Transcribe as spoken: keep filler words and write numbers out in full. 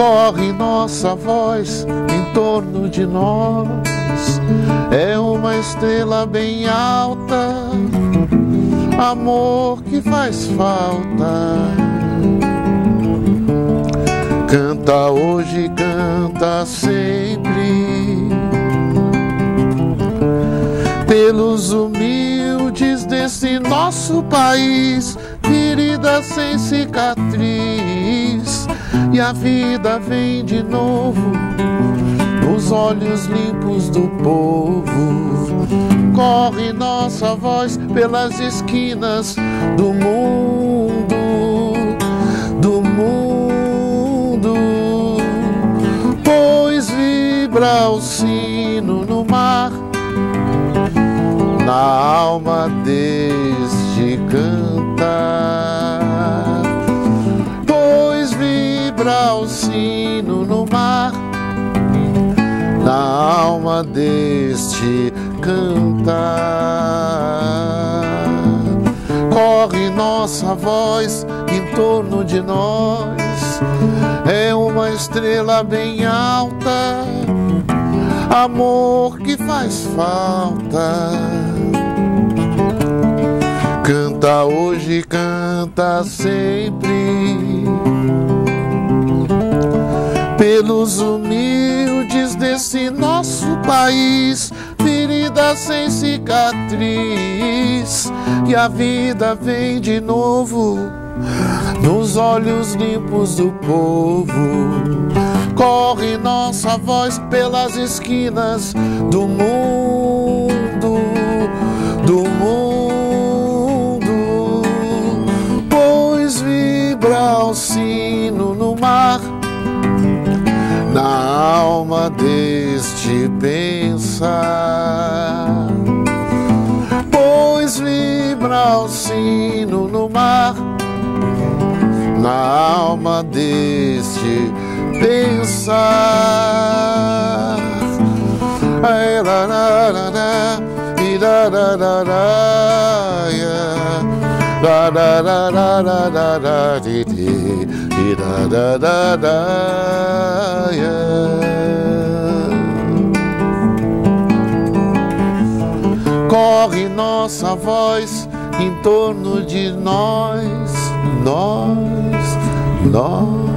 corre nossa voz em torno de nós. É uma estrela bem alta, amor que faz falta. Canta hoje, canta sempre, pelos humildes desse nosso país, ferida sem cicatriz, e a vida vem de novo nos olhos limpos do povo. Corre nossa voz pelas esquinas do mundo, do mundo, pois vibra o sino no mar, na alma deste cantar. Pois vibra o sino no mar, na alma deste cantar. Corre nossa voz em torno de nós, é uma estrela bem alta, amor que faz falta. Canta hoje, canta sempre, pelos humildes desse nosso país, ferida sem cicatriz, e a vida vem de novo nos olhos limpos do povo. Corre nossa voz pelas esquinas do mundo, do mundo, pois vibra o sino no mar, na alma deste pensar. Pois vibra o sino no mar, na alma deste pensar. Ai, la, la, la, la, e la, la, la, la, yeah. La, la, la, la, la, la, la, di, di, e la, la, la, la, yeah. Corre nossa voz em torno de nós, nós, nós.